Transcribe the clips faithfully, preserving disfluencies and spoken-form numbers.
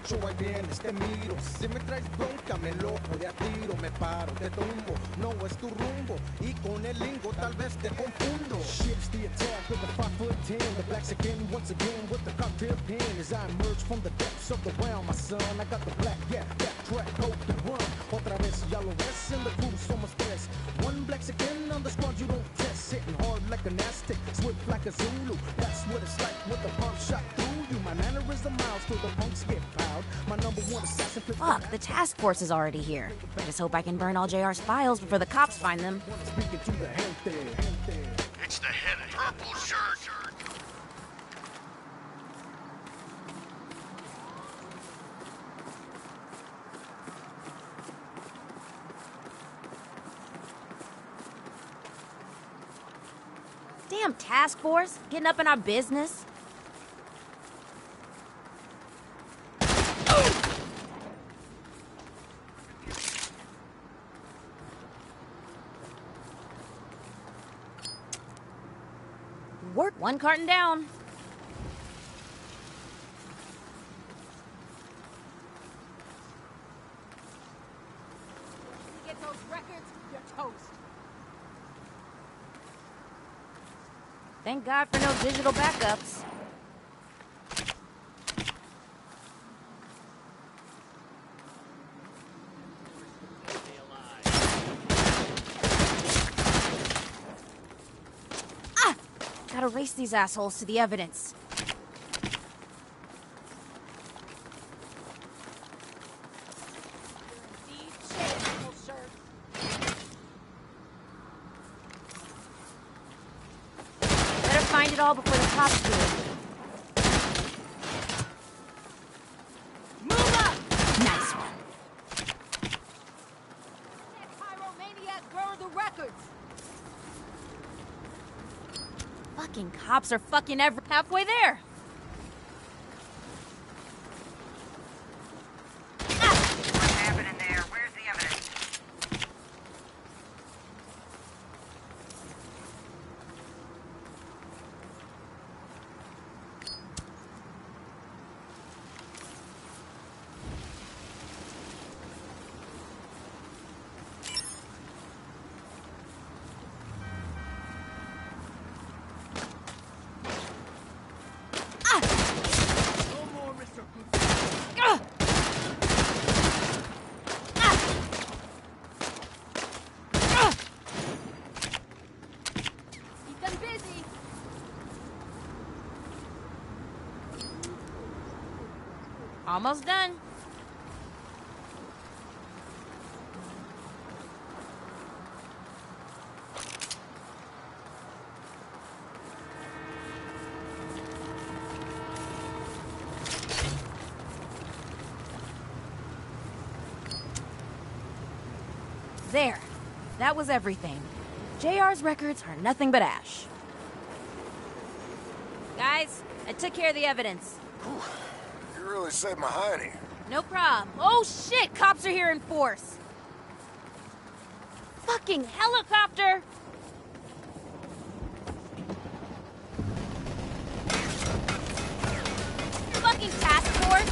ocho, ahí vienes, te miro. Si me traes bronca, me loco de a tiro, me paro, te tumbo. No es tu rumbo, y con el lingo tal vez te confundo. Shifts the attack with the five foot ten. The blacks again, once again with the cocktail pen. As I emerge from the depths of the realm, my son, I got the black, yeah, that track, hope to run. Otra vez, ya lo ves, in the crew, so much stress. One blacks again on the squad, you don't test. Hitting hard like an Aztec, swift like a Zulu. That's what it's like with the pump shot through you. My mannerism miles till the punks get piled. My number one assassin. Fuck, the task force is already here. I just hope I can burn all J R's files before the cops find them. It's the head of purple shirt. Damn task force, getting up in our business. Work one carton down. Get those records, you're toast. Thank God for no digital backups. Ah! Gotta race these assholes to the evidence. Find it all before the cops do it. Move up! Nice one. That pyromaniac burned the records. Fucking cops are fucking every halfway there. What's happening there? Where's the evidence? Almost done. There. That was everything. J R's records are nothing but ash. Guys, I took care of the evidence. Whew. You really saved my hiney. No problem. Oh shit, cops are here in force. Fucking helicopter! Fucking task force!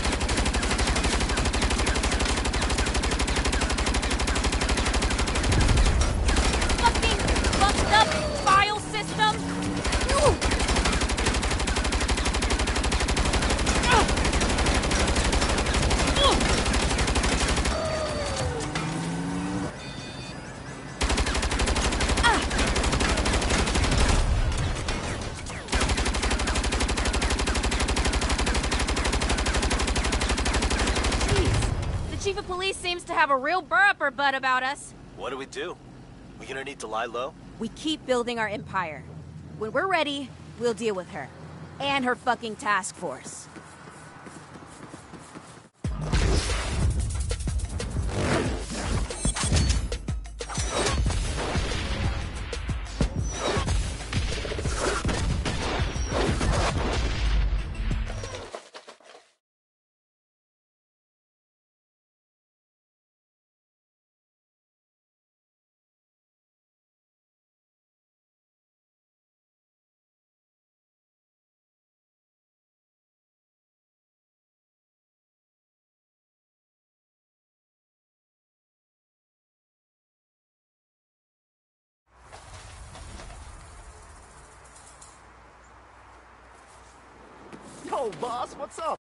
Fucking fucked up file system! Ooh. Chief of police seems to have a real burr up her butt about us. What do we do? We gonna need to lie low? We keep building our empire. When we're ready, we'll deal with her. And her fucking task force. Yo, boss, what's up?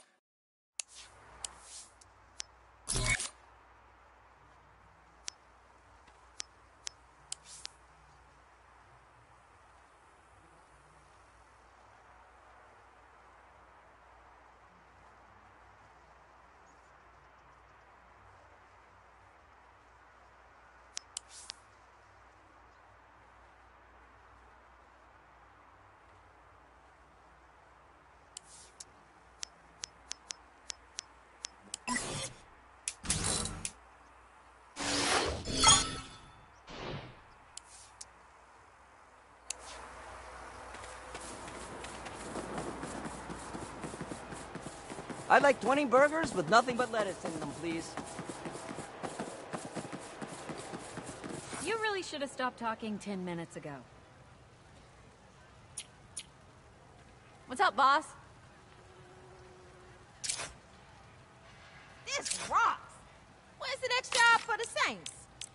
I'd like twenty burgers with nothing but lettuce in them, please. You really should have stopped talking ten minutes ago. What's up, boss? This rocks! Where's the next job for the Saints?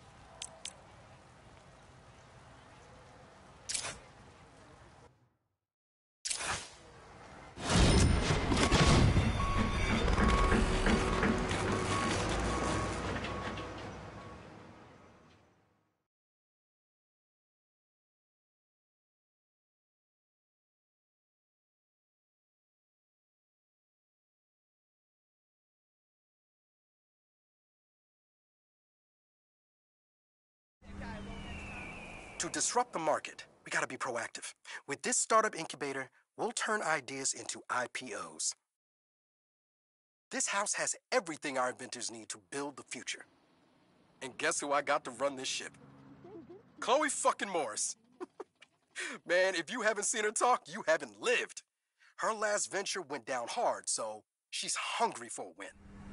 To disrupt the market, we gotta be proactive. With this startup incubator, we'll turn ideas into I P Os. This house has everything our inventors need to build the future. And guess who I got to run this ship? Chloe fucking Morris. Man, if you haven't seen her talk, you haven't lived. Her last venture went down hard, so she's hungry for a win.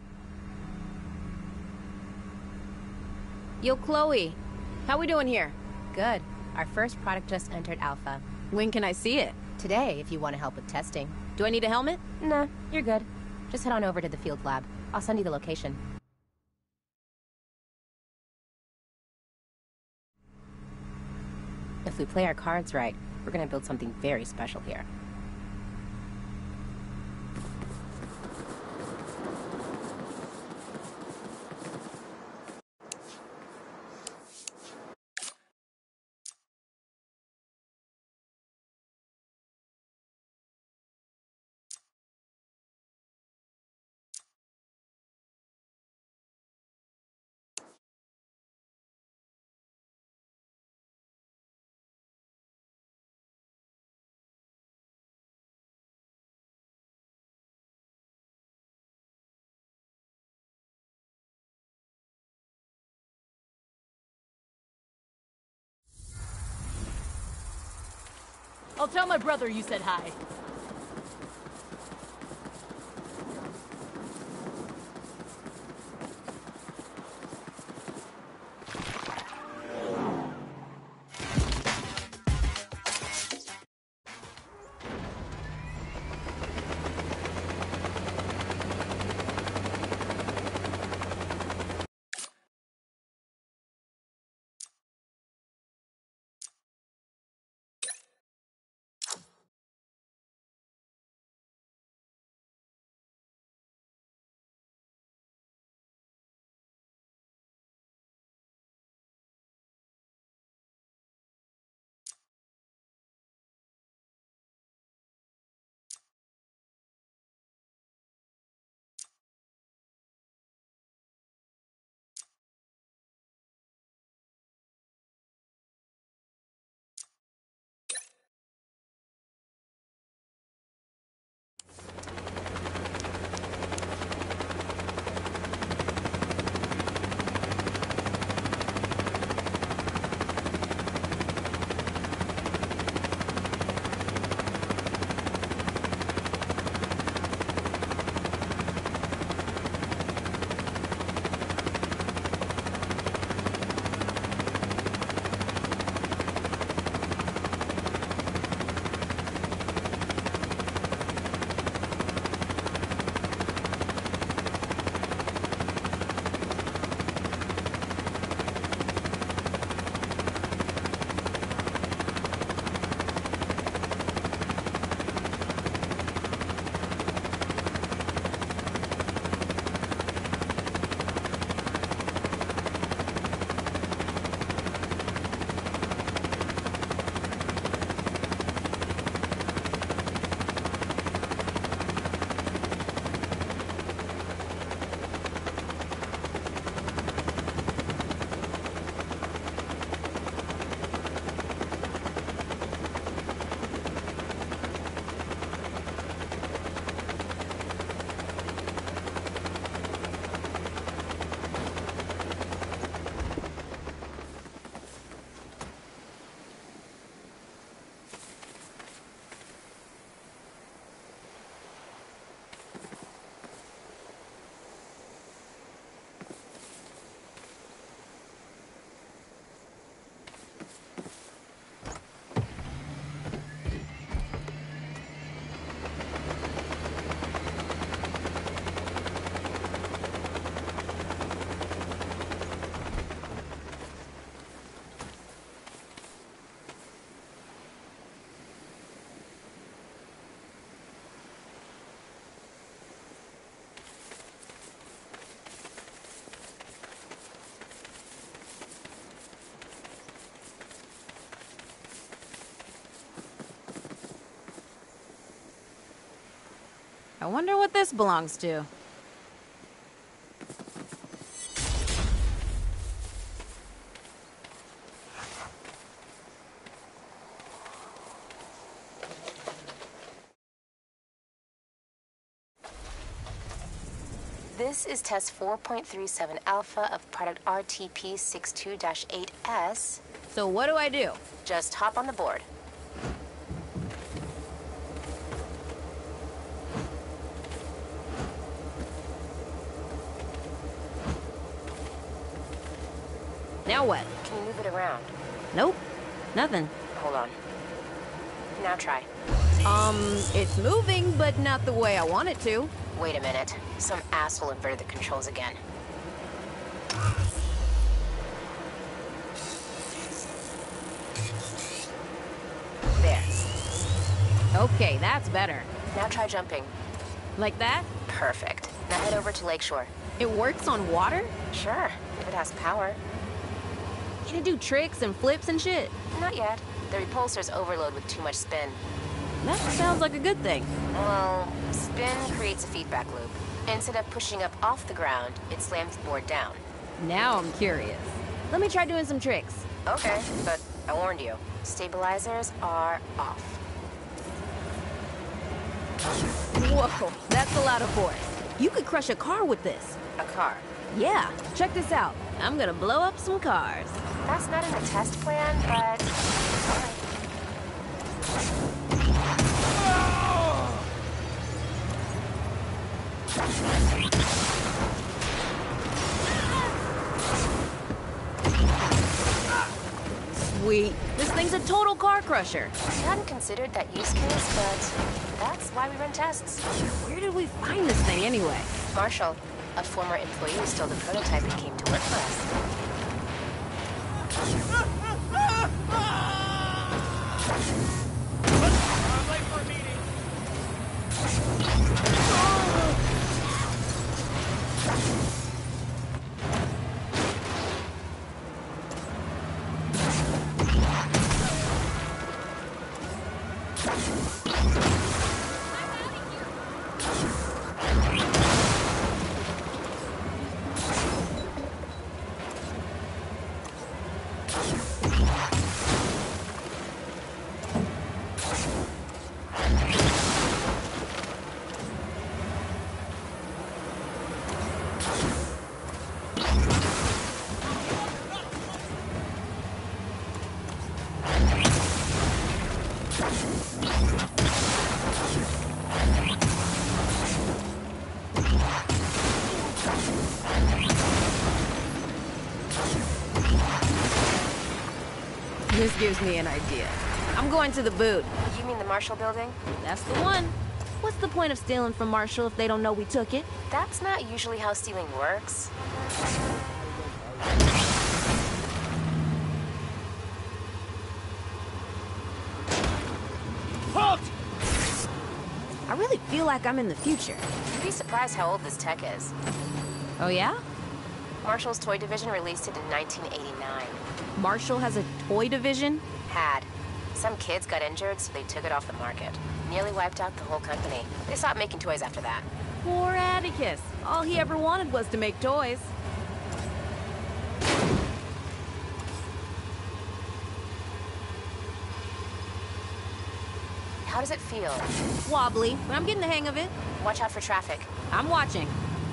Yo, Chloe. How we doing here? Good. Our first product just entered alpha. When can I see it? Today, if you want to help with testing. Do I need a helmet? Nah, you're good. Just head on over to the field lab. I'll send you the location. If we play our cards right, we're gonna build something very special here. I'll tell my brother you said hi. wonder what this belongs to. This is test four point three seven alpha of product R T P sixty-two dash eight S. So what do I do? Just hop on the board. Now what? Can you move it around? Nope. Nothing. Hold on. Now try. Um, it's moving, but not the way I want it to. Wait a minute. Some asshole inverted the controls again. There. Okay, that's better. Now try jumping. Like that? Perfect. Now head over to Lakeshore. It works on water? Sure, if it has power. Can it do tricks and flips and shit? Not yet. The repulsor's overload with too much spin. That sounds like a good thing. Well, spin creates a feedback loop. Instead of pushing up off the ground, it slams the board down. Now I'm curious. Let me try doing some tricks. Okay, but I warned you. Stabilizers are off. Whoa, that's a lot of force. You could crush a car with this. A car. Yeah, check this out. I'm gonna blow up some cars. That's not in the test plan, but... Sweet. This thing's a total car crusher. I hadn't considered that use case, but that's why we run tests. Where did we find this thing anyway? Marshall, a former employee who stole the prototype and came to work for us. I'm late for a meeting. This gives me an idea. I'm going to the boot. You mean the Marshall building? That's the one. What's the point of stealing from Marshall if they don't know we took it? That's not usually how stealing works. Halt! I really feel like I'm in the future. You'd be surprised how old this tech is. Oh yeah? Marshall's toy division released it in nineteen eighty-nine. Marshall has a toy division? Had. Some kids got injured, so they took it off the market. Nearly wiped out the whole company. They stopped making toys after that. Poor Atticus. All he ever wanted was to make toys. How does it feel? Wobbly, but I'm getting the hang of it. Watch out for traffic. I'm watching.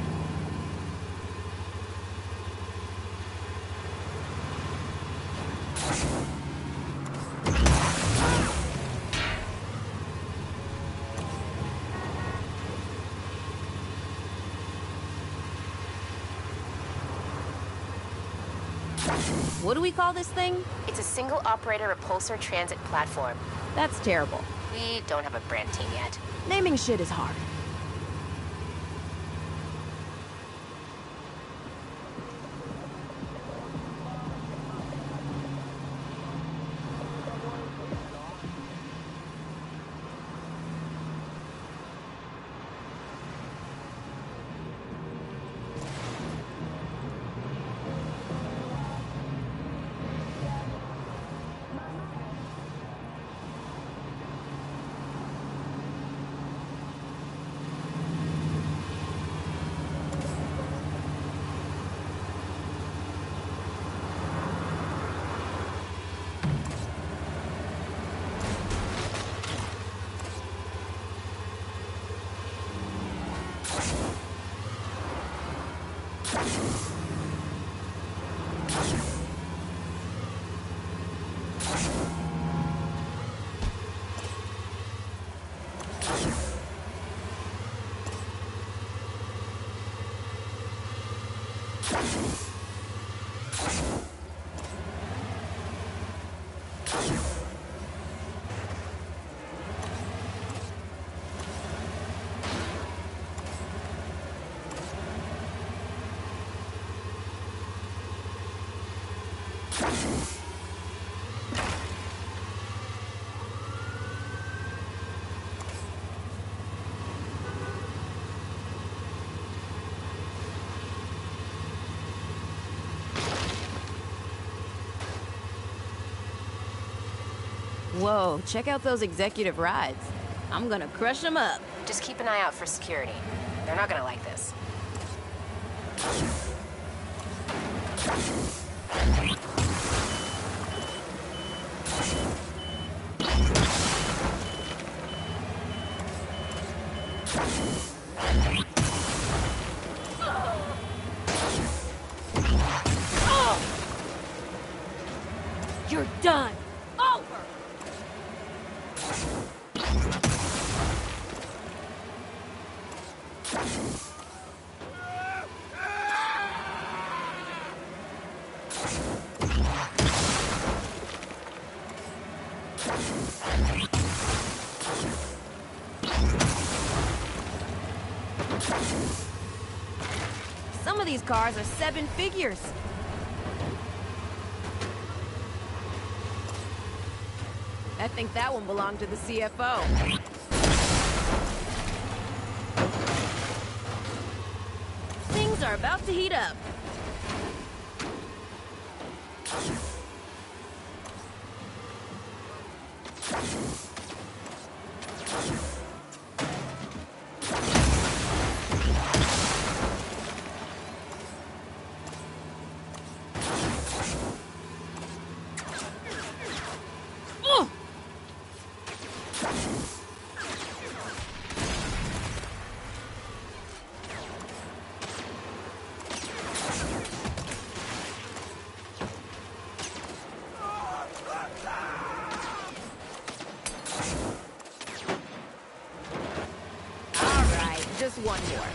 What do we call this thing? It's a single operator repulsor transit platform. That's terrible. We don't have a brand team yet. Naming shit is hard. Whoa, check out those executive rides. I'm gonna crush them up. Just keep an eye out for security. They're not gonna like this. You're done. Over. Some of these cars are seven figures. I think that one belonged to the C F O. Things are about to heat up. Just one more.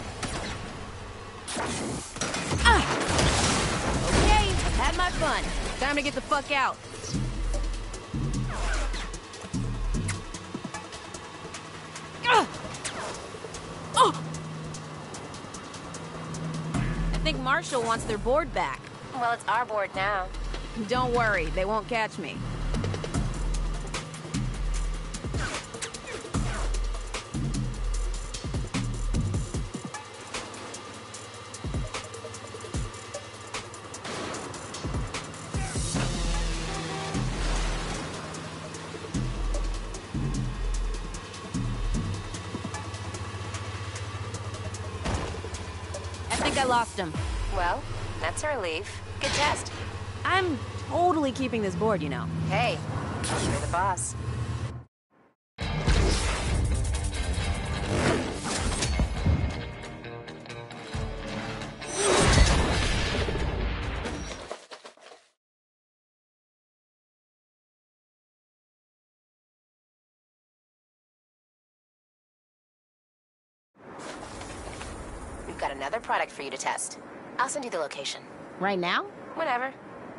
Ah! Okay, I've had my fun. Time to get the fuck out. Ah! Oh! I think Marshall wants their board back. Well, it's our board now. Don't worry, they won't catch me. I lost him. Well, that's a relief. Good test. I'm totally keeping this board, you know. Hey, you're the boss. Got another product for you to test. I'll send you the location. Right now? Whenever.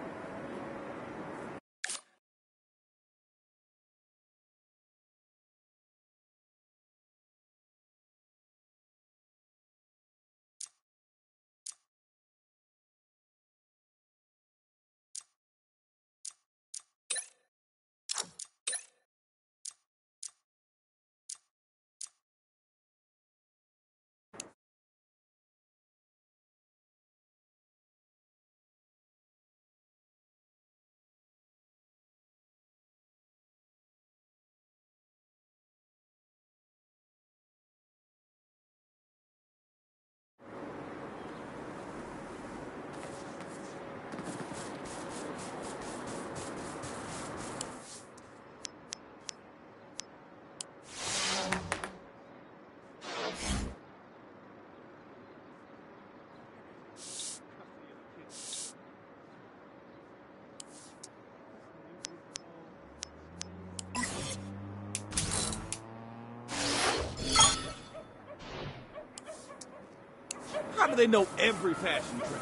How do they know every fashion trend?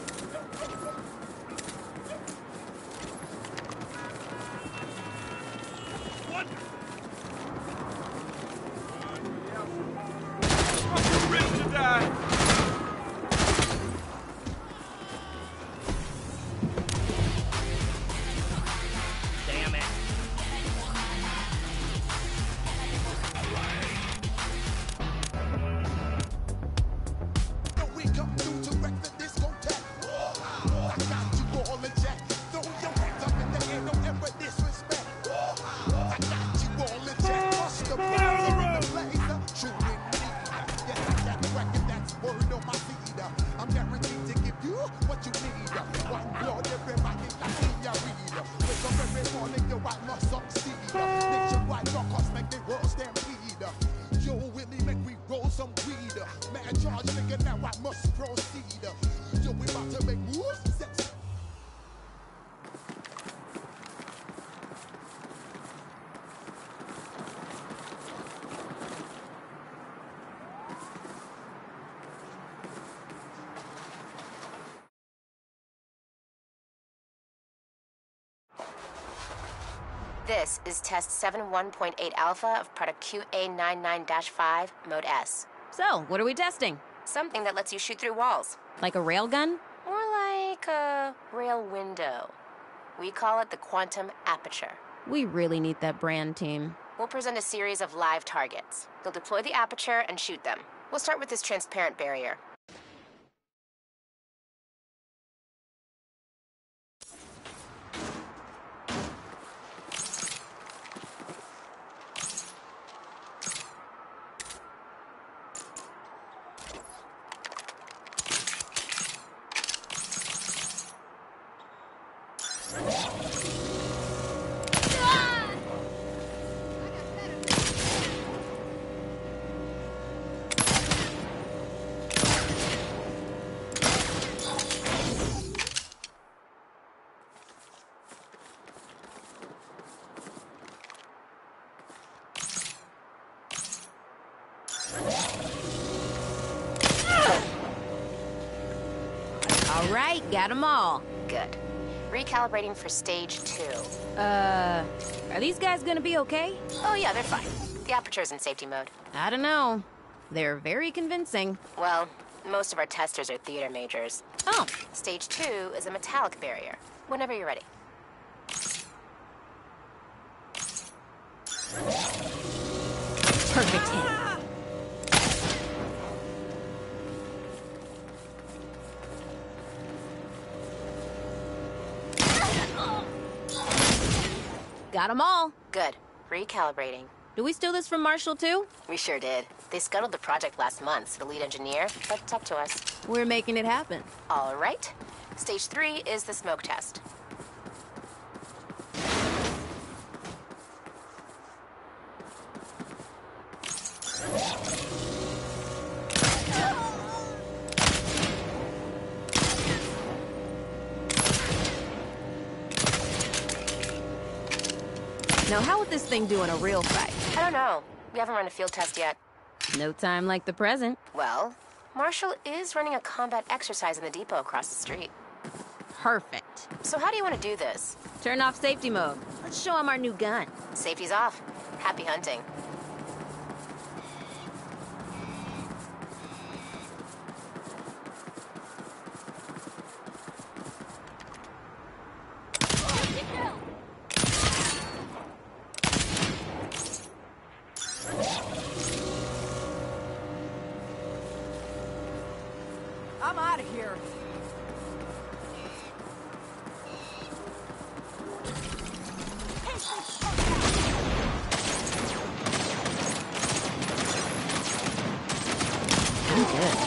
What? I'm ready to die. This is test seven one point eight alpha of product Q A ninety-nine dash five, mode S. So, what are we testing? Something that lets you shoot through walls. Like a railgun? More like a rail window. We call it the quantum aperture. We really need that brand team. We'll present a series of live targets. You'll deploy the aperture and shoot them. We'll start with this transparent barrier. All right, got them all. Good. Recalibrating for stage two. Uh, are these guys gonna be okay? Oh yeah, they're fine. The aperture's in safety mode. I don't know. They're very convincing. Well, most of our testers are theater majors. Oh. Stage two is a metallic barrier. Whenever you're ready. Perfect hit. Got them all. Good. Recalibrating. Do we steal this from Marshall, too? We sure did. They scuttled the project last month, so the lead engineer, but it's up to us. We're making it happen. All right. Stage three is the smoke test. Now, how would this thing do in a real fight? I don't know. We haven't run a field test yet. No time like the present. Well, Marshall is running a combat exercise in the depot across the street. Perfect. So how do you want to do this? Turn off safety mode. Let's show him our new gun. Safety's off. Happy hunting. I'm out of here. I'm good.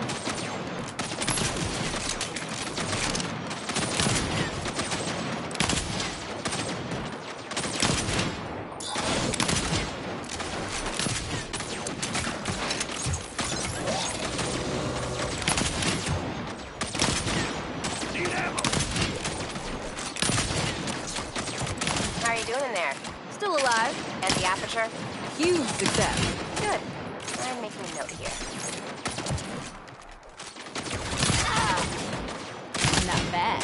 How are you doing in there? Still alive. And the aperture? Huge success. Good. I'm making a note here. Not bad.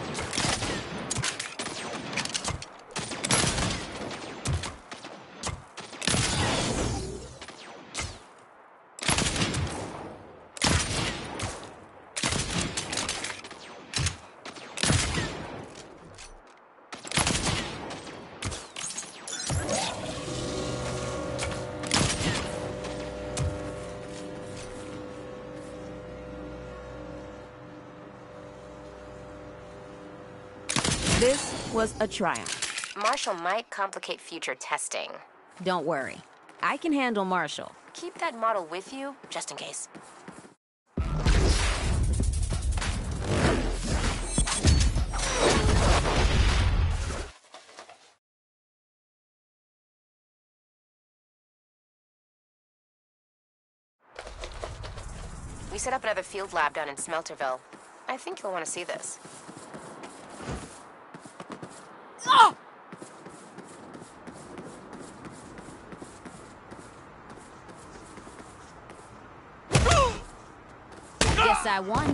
This was a triumph. Marshall might complicate future testing. Don't worry. I can handle Marshall. Keep that model with you, just in case. We set up another field lab down in Smelterville. I think you'll want to see this. Oh! Guess I won.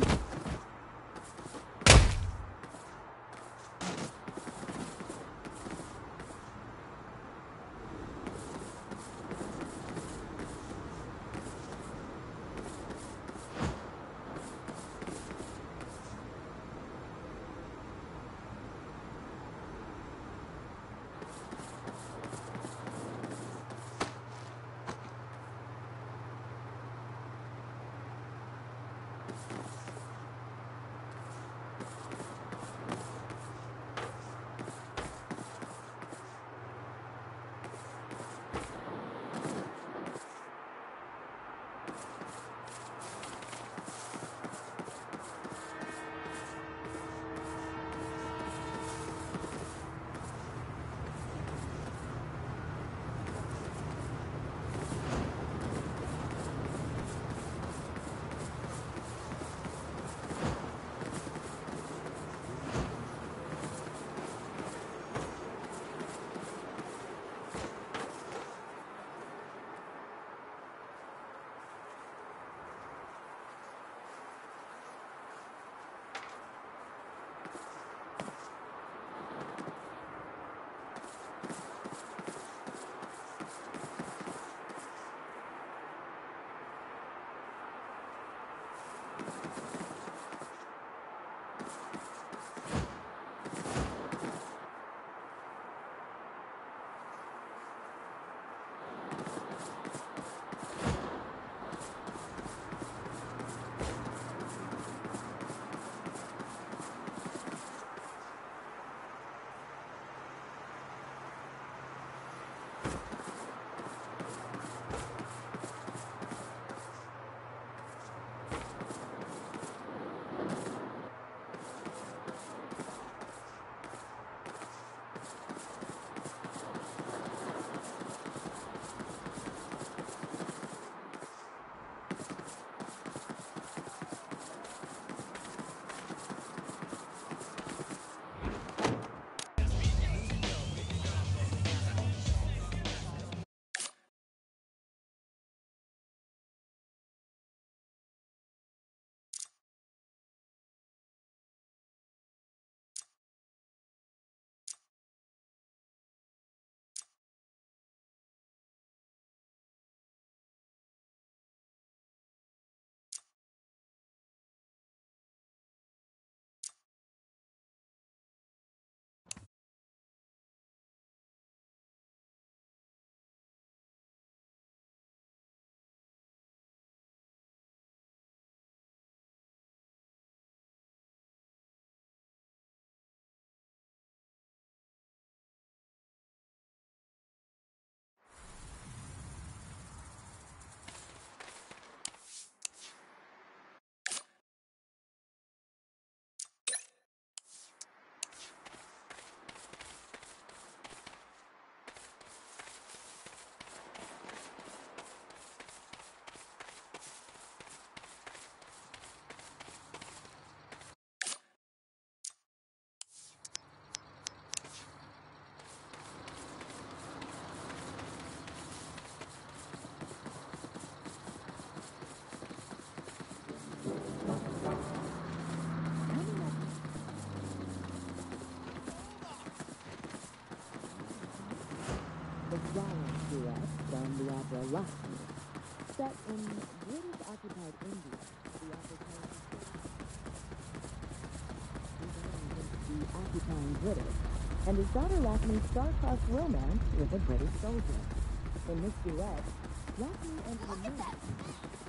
the Flowers duet from the opera Lakshmi. Set in British-occupied India, the opera tells the occupying British, and his daughter Lakshmi's star-crossed romance with a British soldier. In this duet, Lakshmi and her